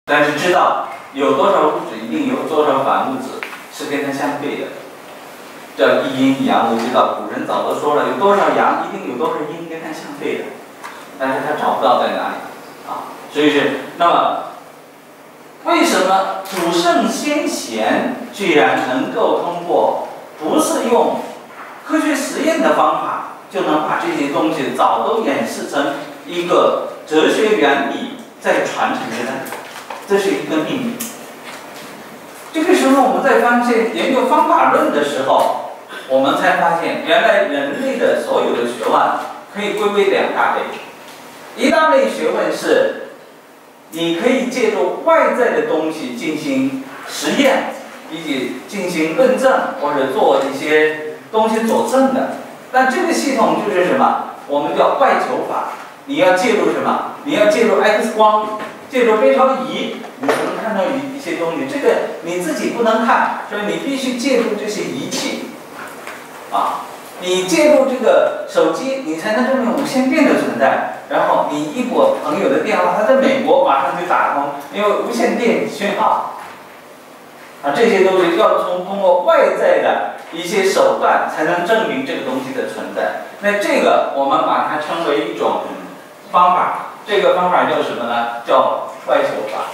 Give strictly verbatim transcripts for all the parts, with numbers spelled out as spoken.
但是知道有多少物质一定有多少反物质是跟它相对的，叫一阴一阳。我知道古人早都说了，有多少阳一定有多少阴跟它相对的，但是他找不到在哪里啊。所以是那么，为什么古圣先贤居然能够通过不是用科学实验的方法，就能把这些东西早都演示成一个哲学原理再传承下来？这是一个秘密。这个时候，我们在发现研究方法论的时候，我们才发现，原来人类的所有的学问可以归为两大类。一大类学问是，你可以借助外在的东西进行实验，以及进行论证或者做一些东西佐证的。但这个系统就是什么？我们叫外求法。你要借助什么？你要借助 X 光。借助微超仪，你才能看到一一些东西。这个你自己不能看，所以你必须借助这些仪器，啊，你借助这个手机，你才能证明无线电的存在。然后你一拨朋友的电话，他在美国马上就打通，因为无线电讯号，啊，这些都是要从通过外在的一些手段才能证明这个东西的存在。那这个我们把它称为一种方法。这个方法叫什么呢？叫外求法。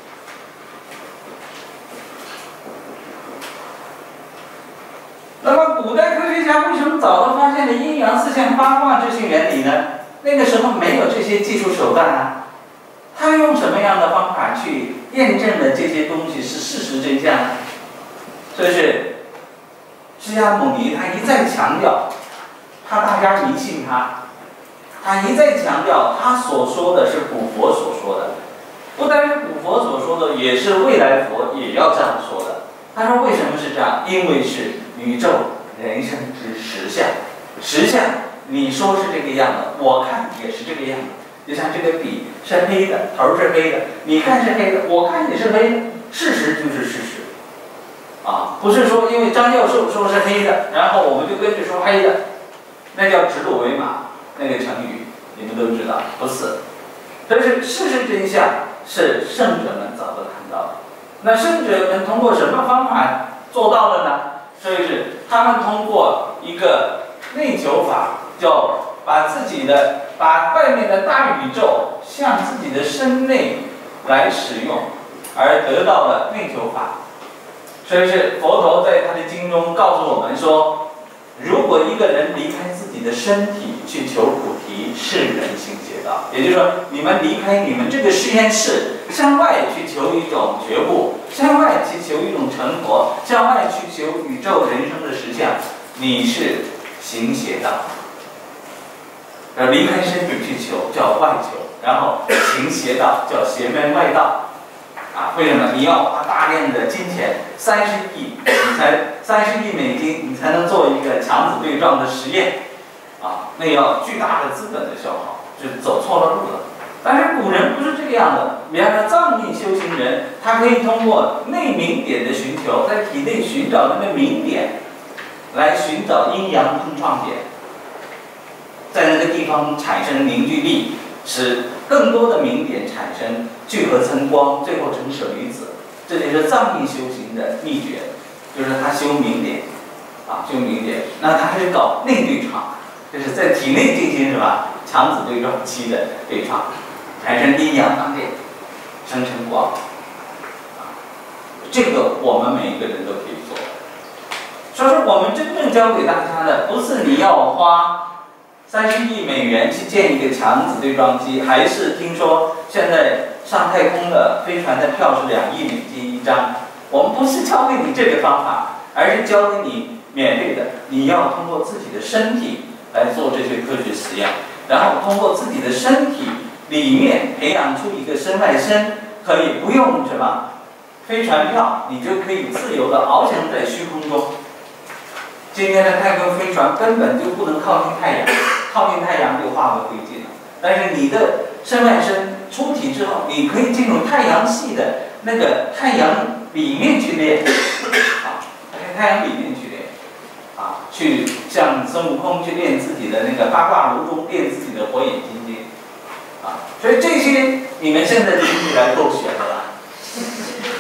那么古代科学家为什么早都发现了阴阳四象八卦这些原理呢？那个时候没有这些技术手段啊，他用什么样的方法去验证了这些东西是事实真相呢？所以是释迦牟尼他一再强调，怕大家迷信他。他一再强调，他所说的是古佛所说的，不单是古佛所说的，也是未来佛也要这样说的。他说为什么是这样？因为是宇宙人生之实相。实相，你说是这个样子，我看也是这个样子。就像这个笔是黑的，头是黑的，你看是黑的，我看也是黑的，事实就是事实。啊，不是说因为张教授说是黑的，然后我们就跟着说黑的，那叫指鹿为马。那个成语你们都知道，不是。但是事实真相是圣者们早都看到了。那圣者们通过什么方法做到的呢？所以是他们通过一个内求法，叫把自己的把外面的大宇宙向自己的身内来使用，而得到了内求法。所以是佛陀在他的经中告诉我们说，如果一个人离开自己的身体去求菩提，是人行邪道。也就是说，你们离开你们这个实验室，向外去求一种觉悟，向外去求一种成佛，向外去求宇宙人生的实相，你是行邪道。而离开身体去求叫外求，然后行邪道叫邪门外道。啊，为什么？你要花大量的金钱，三十亿，你才三十亿美金，你才能做一个强子对撞的实验，啊，那要巨大的资本的消耗，就走错了路了。但是古人不是这个样的，比方说藏密修行人，他可以通过内明点的寻求，在体内寻找那个明点，来寻找阴阳碰撞点，在那个地方产生凝聚力，使更多的明点产生聚合成光，最后成舍利子。这就是藏密修行的秘诀，就是他修明点，啊，修明点。那他还是搞内对创，就是在体内进行什么强子对撞期的对创，产生阴阳相电，生成光。啊，这个我们每一个人都可以做。所以说，我们真正教给大家的，不是你要花三十亿美元去建一个强子对撞机，还是听说现在上太空的飞船的票是两亿美金一张。我们不是教给你这个方法，而是教给你免费的。你要通过自己的身体来做这些科学实验，然后通过自己的身体里面培养出一个身外身，可以不用什么飞船票，你就可以自由的翱翔在虚空中。今天的太空飞船根本就不能靠近太阳，靠近太阳就化为灰烬了。但是你的身外身出体之后，你可以进入太阳系的那个太阳里面去练，啊，在太阳里面去练，啊，去像孙悟空去练自己的那个八卦炉中练自己的火眼金睛，啊，所以这些你们现在听起来够学的了。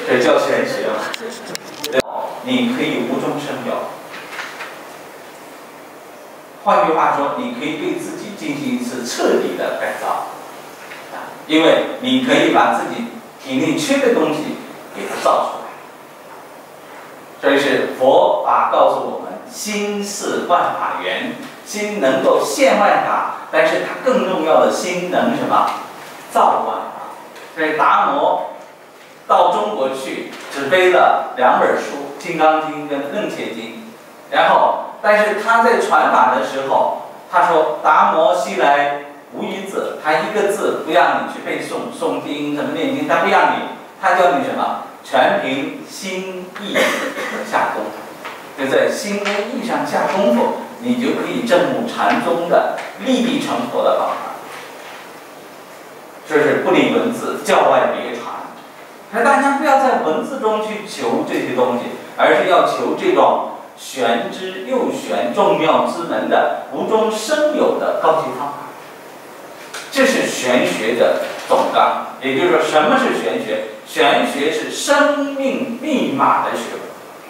这叫玄学嘛。你可以无中生有。换句话说，你可以对自己进行一次彻底的改造，因为你可以把自己体内缺的东西给它造出来。所以是佛法告诉我们，心是万法源，心能够现万法，但是它更重要的，心能什么？造万法。所以达摩到中国去，只背了两本书，《金刚经》跟《楞伽经》，然后。但是他在传法的时候，他说：“达摩西来无一字，他一个字不让你去背诵诵经什么念经，他不让你，他教你什么？全凭心意下功夫，就在心跟意上下功夫，你就可以证悟禅宗的立地成佛的方法。这是不理文字，教外别传。可是大家不要在文字中去求这些东西，而是要求这种。”玄之又玄、众妙之门的无中生有的高级方法，这是玄学的总纲。也就是说，什么是玄学？玄学是生命密码的学问。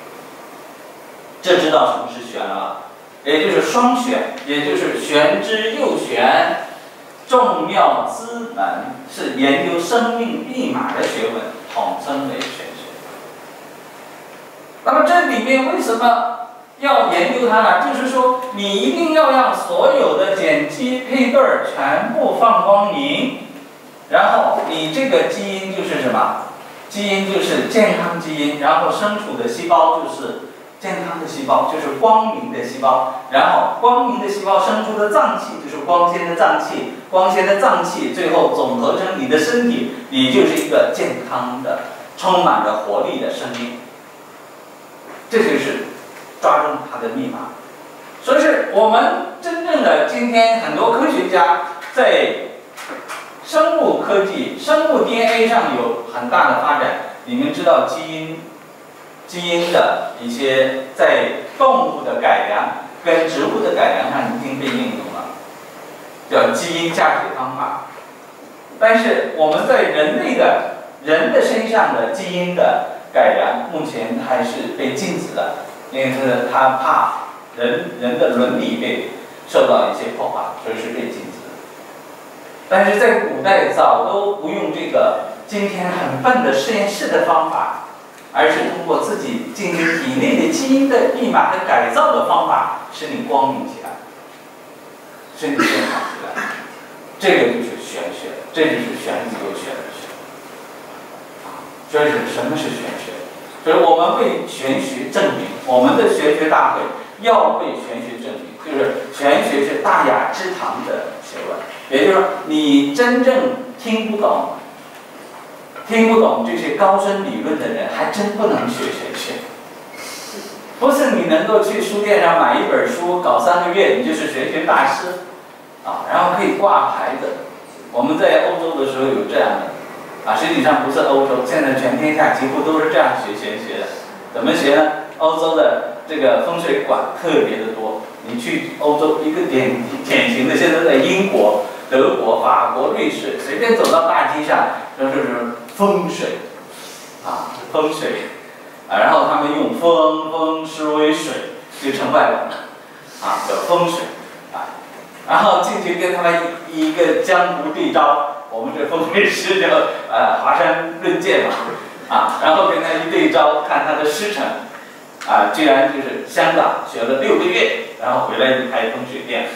这知道什么是玄了？也就是双玄，也就是玄之又玄、众妙之门，是研究生命密码的学问，统称为玄学。那么这里面为什么？要研究它呢，就是说你一定要让所有的碱基配对儿全部放光明，然后你这个基因就是什么？基因就是健康基因，然后身处的细胞就是健康的细胞，就是光明的细胞，然后光明的细胞生出的脏器就是光鲜的脏器，光鲜的脏器最后总合成你的身体，你就是一个健康的、充满着活力的生命。这就是抓住它的密码。所以是我们真正的今天很多科学家在生物科技、生物 D N A 上有很大的发展。你们知道基因、基因的一些在动物的改良跟植物的改良上已经被应用了，叫基因价值方法。但是我们在人类的人的身上的基因的改良，目前还是被禁止的。因为是他怕人人的伦理被受到一些破坏，所以是被禁止的。但是在古代早都不用这个今天很笨的实验室的方法，而是通过自己进行体内的基因的密码的改造的方法，使你光明起来，身体健康起来。这个就是玄学，这就是玄之又玄的学。所以是什么是玄学？所以我们为玄学证明，我们的玄学大会要为玄学证明，就是玄学是大雅之堂的学问。也就是说，你真正听不懂、听不懂这些高深理论的人，还真不能学玄学。不是你能够去书店上买一本书，搞三个月，你就是玄学大师啊，然后可以挂牌子。我们在欧洲的时候有这样的。啊，实际上不是欧洲，现在全天下几乎都是这样学玄学的。怎么学呢？欧洲的这个风水馆特别的多。你去欧洲一个典典型的，现在在英国、德国、法国、瑞士，随便走到大街上，都是风水，啊，风水，啊，然后他们用风风师为水，就成外文了，啊，叫风水，啊，然后进去跟他们一一个江湖对招。我们这风水师叫呃华山论剑嘛，啊，然后跟他一对招，看他的师承，啊，居然就是香港学了六个月，然后回来就开风水店。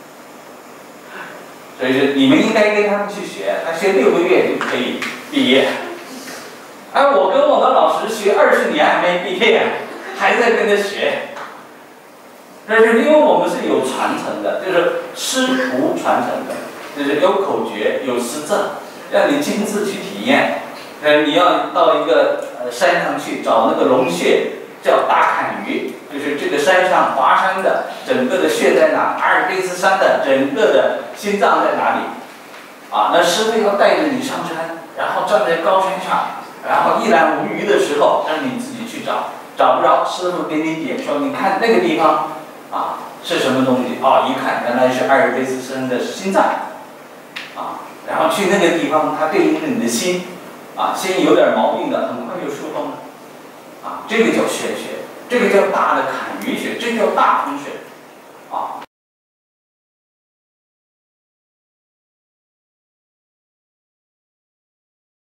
所以说你们应该跟他们去学，他学六个月就可以毕业。哎，我跟我的老师学二十年还没毕业，还在跟他学。但是因为我们是有传承的，就是师徒传承的。就是有口诀，有实证，让你亲自去体验。呃，你要到一个呃山上去找那个龙穴，叫大坎鱼，就是这个山上华山的整个的穴在哪，阿尔卑斯山的整个的心脏在哪里？啊，那师傅要带着你上山，然后站在高山上，然后一览无余的时候，让你自己去找，找不着，师傅给你点说，你看那个地方啊是什么东西？哦，一看原来是阿尔卑斯山的心脏。啊，然后去那个地方，它对应着你的心， 啊，心有点毛病的，很快就疏通了，啊，这个叫玄学，这个叫大的坎舆学，这叫大风水。